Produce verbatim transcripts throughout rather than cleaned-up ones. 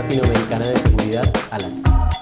Latinoamericana de Seguridad, ALAS.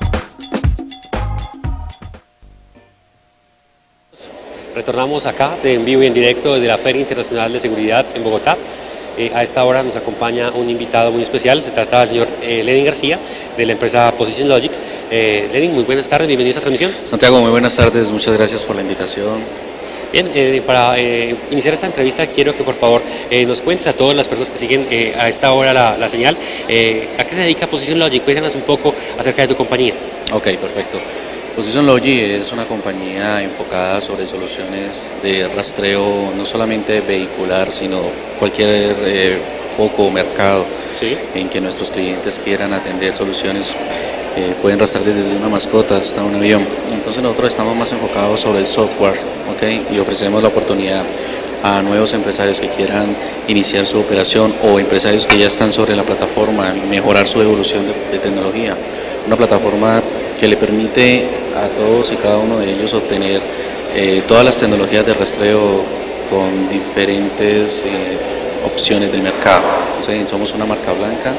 Retornamos acá de en vivo y en directo desde la Feria Internacional de Seguridad en Bogotá. Eh, a esta hora nos acompaña un invitado muy especial, se trata del señor eh, Lenin García, de la empresa Position Logic. Eh, Lenin, muy buenas tardes, bienvenido a esta transmisión. Santiago, muy buenas tardes, muchas gracias por la invitación. Bien, eh, para eh, iniciar esta entrevista quiero que por favor eh, nos cuentes a todas las personas que siguen eh, a esta hora la, la señal, eh, ¿a qué se dedica Position Logic? Cuéntanos un poco acerca de tu compañía. Ok, perfecto. Position Logic es una compañía enfocada sobre soluciones de rastreo no solamente vehicular, sino cualquier eh, foco o mercado ¿Sí? en que nuestros clientes quieran atender soluciones. Eh, pueden rastrear desde una mascota hasta un avión. Entonces nosotros estamos más enfocados sobre el software, ¿okay? Y ofrecemos la oportunidad a nuevos empresarios que quieran iniciar su operación o empresarios que ya están sobre la plataforma, mejorar su evolución de, de tecnología. Una plataforma que le permite a todos y cada uno de ellos obtener eh, todas las tecnologías de rastreo con diferentes eh, opciones del mercado. ¿Sí? Somos una marca blanca,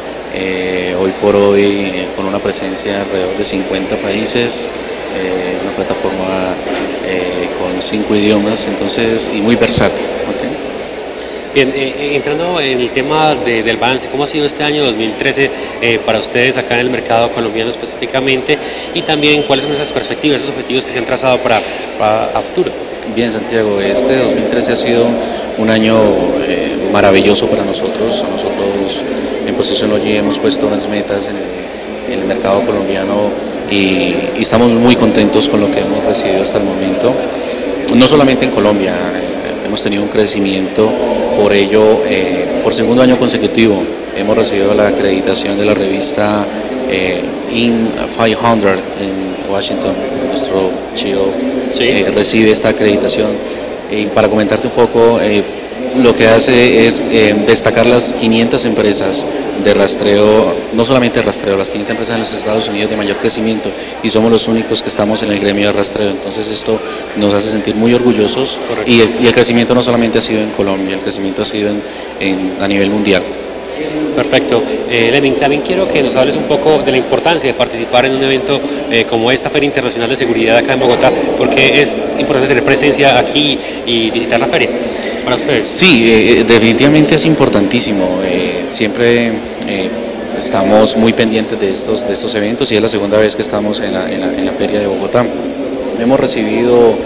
eh, hoy por hoy eh, con una presencia alrededor de cincuenta países, eh, una plataforma eh, con cinco idiomas, entonces, y muy versátil. ¿Okay? Bien, eh, entrando en el tema de, del balance, ¿cómo ha sido este año dos mil trece eh, para ustedes acá en el mercado colombiano específicamente? Y también, ¿cuáles son esas perspectivas, esos objetivos que se han trazado para, para a futuro? Bien, Santiago, este dos mil trece ha sido un año eh, maravilloso para nosotros. Nosotros en Position Logic hemos puesto unas metas en el, en el mercado colombiano y, y estamos muy contentos con lo que hemos recibido hasta el momento. No solamente en Colombia, eh, hemos tenido un crecimiento, por ello, eh, por segundo año consecutivo, hemos recibido la acreditación de la revista eh, In quinientos en Washington. Nuestro C E O ¿Sí? eh, recibe esta acreditación. Y para comentarte un poco, eh, lo que hace es eh, destacar las quinientas empresas de rastreo, no solamente de rastreo, las quinientas empresas en los Estados Unidos de mayor crecimiento, y somos los únicos que estamos en el gremio de rastreo. Entonces esto nos hace sentir muy orgullosos. y el, y el crecimiento no solamente ha sido en Colombia, el crecimiento ha sido en, en, a nivel mundial. Perfecto. Eh, Lenin, también quiero que nos hables un poco de la importancia de participar en un evento eh, como esta Feria Internacional de Seguridad acá en Bogotá, porque es importante tener presencia aquí y visitar la feria para ustedes. Sí, eh, definitivamente es importantísimo. Eh, siempre eh, estamos muy pendientes de estos, de estos eventos y es la segunda vez que estamos en la, en la, en la Feria de Bogotá. Hemos recibido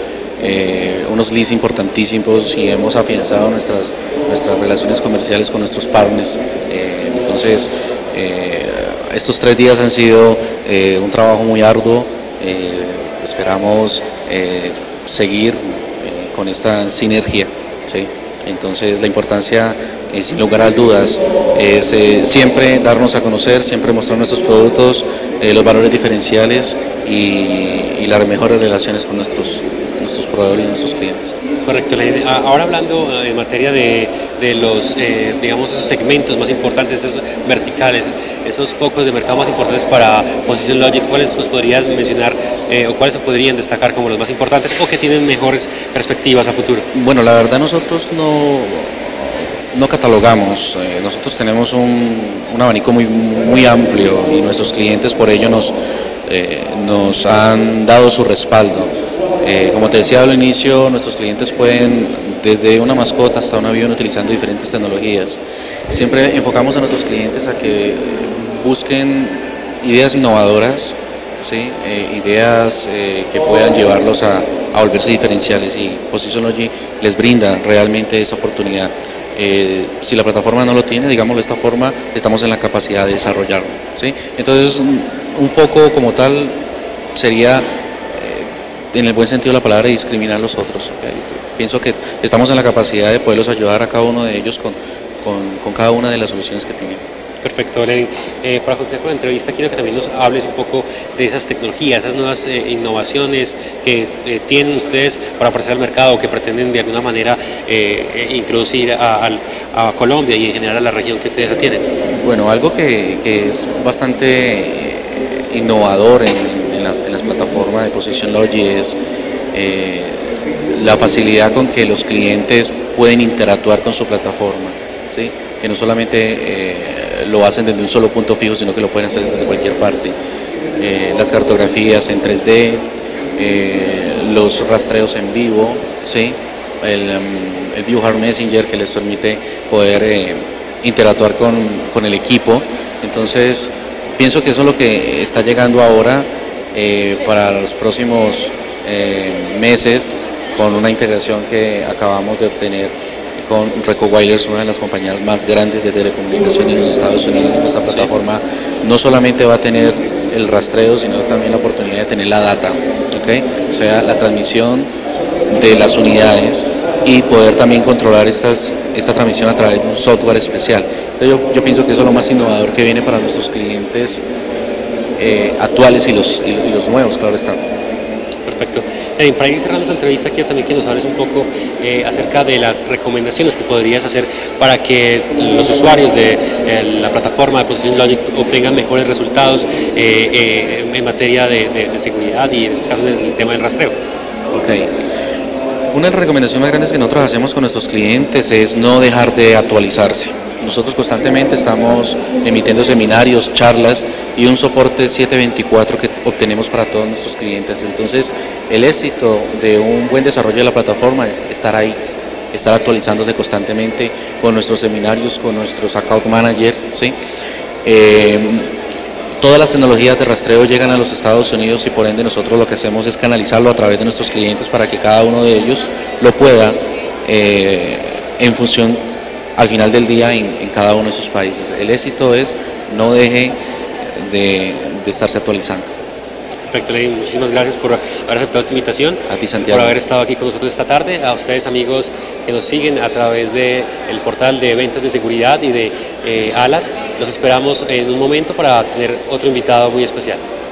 Eh, unos leads importantísimos y hemos afianzado nuestras, nuestras relaciones comerciales con nuestros partners. Eh, entonces, eh, estos tres días han sido eh, un trabajo muy arduo. Eh, esperamos eh, seguir eh, con esta sinergia, ¿sí? Entonces, la importancia, eh, sin lugar a dudas, es eh, siempre darnos a conocer, siempre mostrar nuestros productos, eh, los valores diferenciales y, y las mejores relaciones con nuestros nuestros proveedores y nuestros clientes. Correcto. Ahora hablando en materia de, de los, eh, digamos, esos segmentos más importantes, esos verticales, esos focos de mercado más importantes para Position Logic, ¿cuáles nos podrías mencionar eh, o cuáles se podrían destacar como los más importantes o que tienen mejores perspectivas a futuro? Bueno, la verdad nosotros no, no catalogamos, eh, nosotros tenemos un, un abanico muy, muy amplio y nuestros clientes por ello nos, eh, nos han dado su respaldo. Eh, como te decía al inicio, nuestros clientes pueden, desde una mascota hasta un avión, utilizando diferentes tecnologías. Siempre enfocamos a nuestros clientes a que busquen ideas innovadoras, ¿sí? eh, ideas eh, que puedan llevarlos a, a volverse diferenciales, y Position Logic les brinda realmente esa oportunidad. Eh, si la plataforma no lo tiene, digámoslo de esta forma, estamos en la capacidad de desarrollarlo, ¿sí? Entonces, un, un foco como tal sería, en el buen sentido de la palabra, discriminar a los otros. Pienso que estamos en la capacidad de poderlos ayudar a cada uno de ellos con, con, con cada una de las soluciones que tienen. Perfecto, Lenin. Eh, para concluir con la entrevista, quiero que también nos hables un poco de esas tecnologías, esas nuevas eh, innovaciones que eh, tienen ustedes para ofrecer al mercado, que pretenden de alguna manera eh, introducir a, a, a Colombia y en general a la región que ustedes tienen. Bueno, algo que, que es bastante innovador en, en, las, en las plataformas de Position Logic es eh, la facilidad con que los clientes pueden interactuar con su plataforma, ¿sí? Que no solamente eh, lo hacen desde un solo punto fijo, sino que lo pueden hacer desde cualquier parte. Eh, las cartografías en tres D, eh, los rastreos en vivo, ¿sí? el, um, el View Hard Messenger que les permite poder eh, interactuar con, con el equipo. Entonces pienso que eso es lo que está llegando ahora eh, para los próximos eh, meses, con una integración que acabamos de obtener con Reco Wireless, una de las compañías más grandes de telecomunicaciones en los Estados Unidos. Esta plataforma no solamente va a tener el rastreo, sino también la oportunidad de tener la data, ¿okay? O sea, la transmisión de las unidades y poder también controlar estas, esta transmisión a través de un software especial. Entonces yo, yo pienso que eso es lo más innovador que viene para nuestros clientes eh, actuales y los, y, y los nuevos, claro está. Perfecto. Eh, para ir cerrando esta entrevista, quiero también que nos hables un poco eh, acerca de las recomendaciones que podrías hacer para que los usuarios de eh, la plataforma de Position Logic obtengan mejores resultados eh, eh, en materia de, de, de seguridad y en este caso del tema del rastreo. Okay. Una de las recomendaciones más grandes que nosotros hacemos con nuestros clientes es no dejar de actualizarse. Nosotros constantemente estamos emitiendo seminarios, charlas y un soporte siete veinticuatro que obtenemos para todos nuestros clientes. Entonces, el éxito de un buen desarrollo de la plataforma es estar ahí, estar actualizándose constantemente con nuestros seminarios, con nuestros account managers, ¿sí? Eh, Todas las tecnologías de rastreo llegan a los Estados Unidos y por ende nosotros lo que hacemos es canalizarlo a través de nuestros clientes para que cada uno de ellos lo pueda eh, en función al final del día en, en cada uno de sus países. El éxito es no deje de, de estarse actualizando. Perfecto, Ley, muchísimas gracias por haber aceptado esta invitación. A ti, Santiago. Por haber estado aquí con nosotros esta tarde. A ustedes, amigos que nos siguen a través del portal de ventas de seguridad y de eh, Alas, los esperamos en un momento para tener otro invitado muy especial.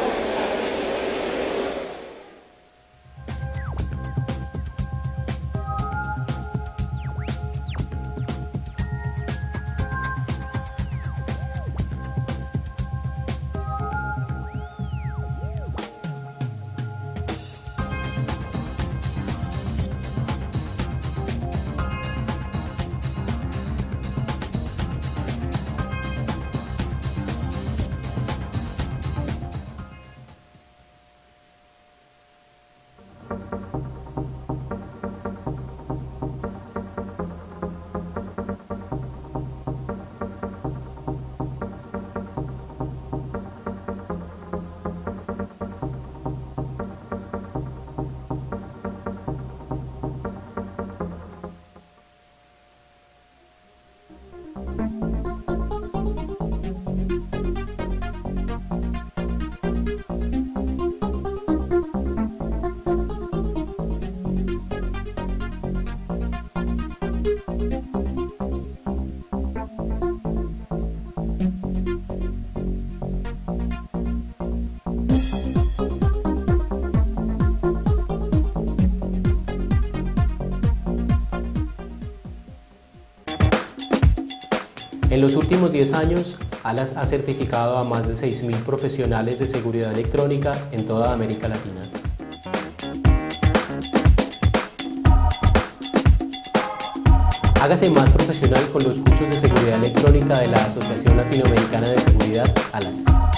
En los últimos diez años, Alas ha certificado a más de seis mil profesionales de seguridad electrónica en toda América Latina. Hágase más profesional con los cursos de seguridad electrónica de la Asociación Latinoamericana de Seguridad, Alas.